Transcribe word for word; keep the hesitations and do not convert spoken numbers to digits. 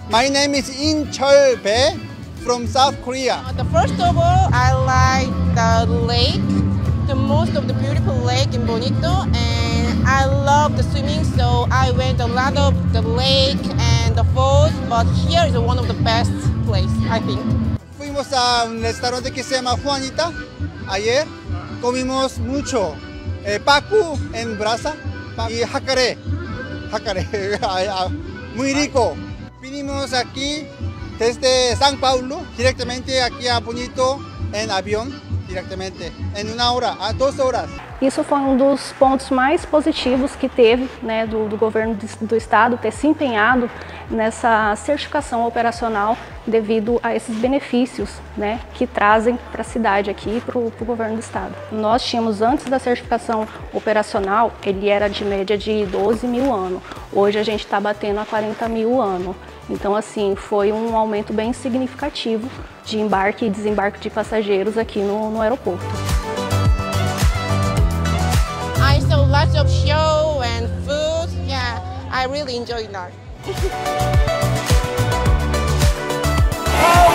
My name is In Chol Bae from South Korea. The first of all, I like the lake, the most of the beautiful lake in Bonito, and I love the swimming, so I went a lot of the lake and the falls, but here is one of the best place, I think. Fuimos a un restaurante que se llama Juanita ayer, comimos mucho eh, pacu en brasa y jacare, jacare, muy rico. Vinimos aquí desde São Paulo, directamente aquí a Bonito, en avión, directamente, em uma hora, a duas horas. Isso foi um dos pontos mais positivos que teve, né, do, do governo do, do estado ter se empenhado nessa certificação operacional devido a esses benefícios, né, que trazem para a cidade aqui e para o governo do estado. Nós tínhamos, antes da certificação operacional, ele era de média de doze mil ano. Hoje a gente está batendo a quarenta mil ano. Então, assim, foi um aumento bem significativo de embarque e desembarque de passageiros aqui no, no aeroporto. I saw lots of show and food. Yeah, I really enjoyed that.